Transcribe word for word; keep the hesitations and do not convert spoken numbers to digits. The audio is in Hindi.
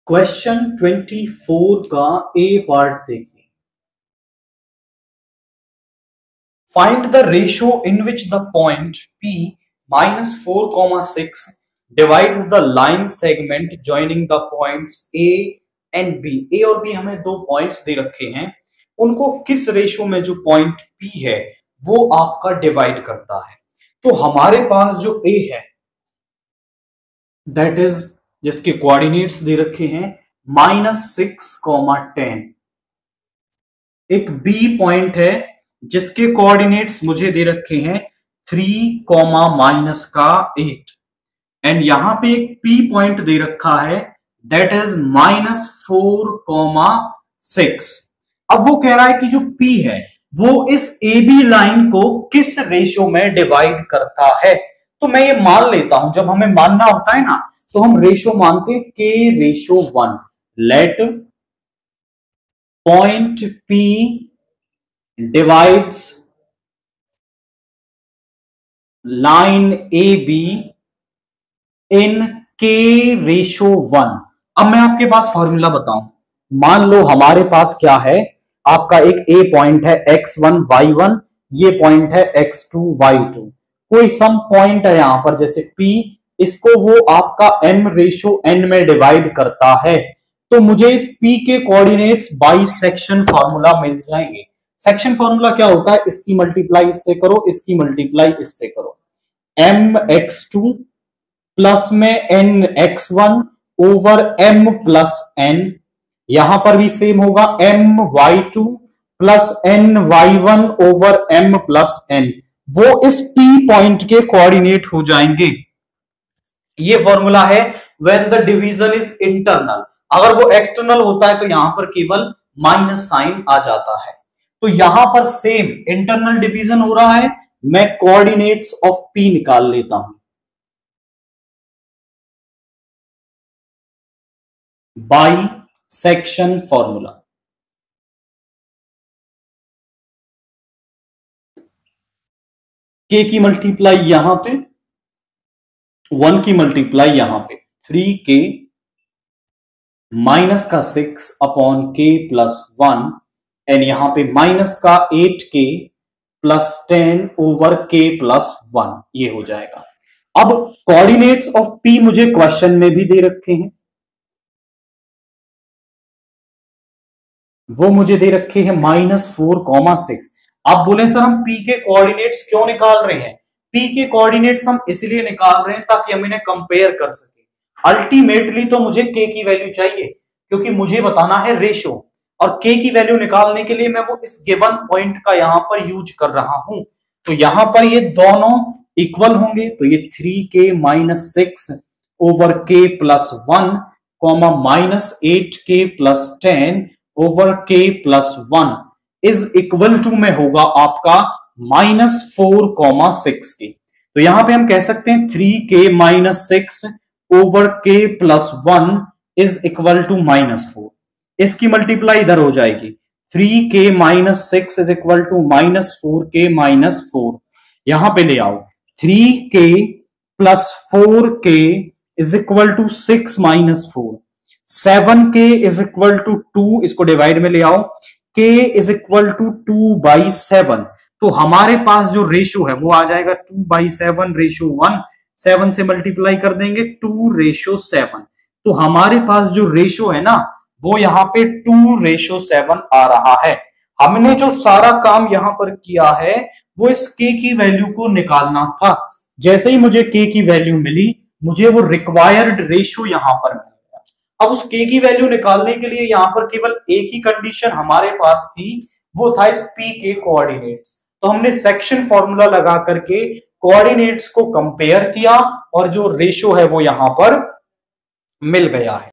क्वेश्चन ट्वेंटी फोर का ए पार्ट देखिए। Find the ratio in which the point P minus four comma six divides the line segment joining the points A and B। A और B हमें दो पॉइंट्स दे रखे हैं, उनको किस रेशियो में जो पॉइंट P है वो आपका डिवाइड करता है। तो हमारे पास जो A है दैट इज जिसके कोऑर्डिनेट्स दे रखे हैं माइनस सिक्स कॉमा टेन, एक बी पॉइंट है जिसके कोऑर्डिनेट्स मुझे दे रखे हैं थ्री कॉमा माइनस का एट, एंड यहां पे एक पी पॉइंट दे रखा है that is minus four comma six. अब वो कह रहा है कि जो पी है वो इस ए बी लाइन को किस रेशियो में डिवाइड करता है। तो मैं ये मान लेता हूं, जब हमें मानना होता है ना तो हम रेशियो मानते हैं k ratio one. Let point P divides line A B in k ratio one. अब मैं आपके पास फॉर्मूला बताऊं, मान लो हमारे पास क्या है, आपका एक ए पॉइंट है एक्स वन वाई वन, ये पॉइंट है एक्स टू वाई टू, कोई सम पॉइंट है यहां पर जैसे P, इसको वो आपका m रेशियो n में डिवाइड करता है। तो मुझे इस P के कोऑर्डिनेट्स बाई सेक्शन फॉर्मूला मिल जाएंगे। सेक्शन फॉर्मूला क्या होता है, इसकी मल्टीप्लाई इससे करो, इसकी मल्टीप्लाई इससे करो, m एक्स टू प्लस में n x one over m plus n, यहां पर भी सेम होगा m y two plus n y one over m plus n, वो इस P पॉइंट के कोऑर्डिनेट हो जाएंगे। ये फॉर्मूला है when the division is internal. अगर वो एक्सटर्नल होता है तो यहां पर केवल माइनस साइन आ जाता है। तो यहां पर सेम इंटरनल डिवीजन हो रहा है, मैं कोऑर्डिनेट्स ऑफ P निकाल लेता हूं बाई सेक्शन फॉर्मूला। K की मल्टीप्लाई यहां पे, वन की मल्टीप्लाई यहां पे, थ्री के माइनस का six upon k plus one, and यहां पे माइनस का eight k plus ten over k plus one, ये हो जाएगा। अब कोऑर्डिनेट्स ऑफ P मुझे क्वेश्चन में भी दे रखे हैं, वो मुझे दे रखे हैं माइनस फोर कॉमा सिक्स। आप बोले सर हम P के कोऑर्डिनेट्स क्यों निकाल रहे हैं, P के कोऑर्डिनेट्स हम इसलिए निकाल रहे हैं ताकि हम इन्हें कंपेयर कर सके। अल्टीमेटली तो मुझे K की वैल्यू चाहिए क्योंकि मुझे बताना है रेशियो, और K की वैल्यू निकालने के लिए मैं वो इस गिवन पॉइंट का यहां पर यूज कर रहा हूं। तो यहां पर ये दोनों इक्वल होंगे, तो ये three k minus six over k plus one comma minus eight k plus ten over k plus one is equal to में होगा आपका माइनस फोर कॉमा सिक्स के। तो यहां पे हम कह सकते हैं three k minus six over k plus one is equal to minus four. इसकी मल्टीप्लाई इधर हो जाएगी, three k minus six is equal to minus four k minus four, यहां पे ले आओ, three k plus four k is equal to six minus four, seven k is equal to two, इसको डिवाइड में ले आओ, k is equal to two by seven. तो हमारे पास जो रेशियो है वो आ जाएगा two by seven ratio one, seven से मल्टीप्लाई कर देंगे टू रेशियो सेवन। तो हमारे पास जो रेशियो है ना वो यहाँ पे टू रेशियो सेवन आ रहा है। हमने जो सारा काम यहाँ पर किया है वो इस K की वैल्यू को निकालना था। जैसे ही मुझे K की वैल्यू मिली, मुझे वो रिक्वायर्ड रेशियो यहाँ पर मिल गया। अब उस K की वैल्यू निकालने के लिए यहाँ पर केवल एक ही कंडीशन हमारे पास थी, वो था इस P के कोऑर्डिनेट्स। तो हमने सेक्शन फॉर्मूला लगा करके कोऑर्डिनेट्स को कंपेयर किया और जो रेशियो है वो यहां पर मिल गया है।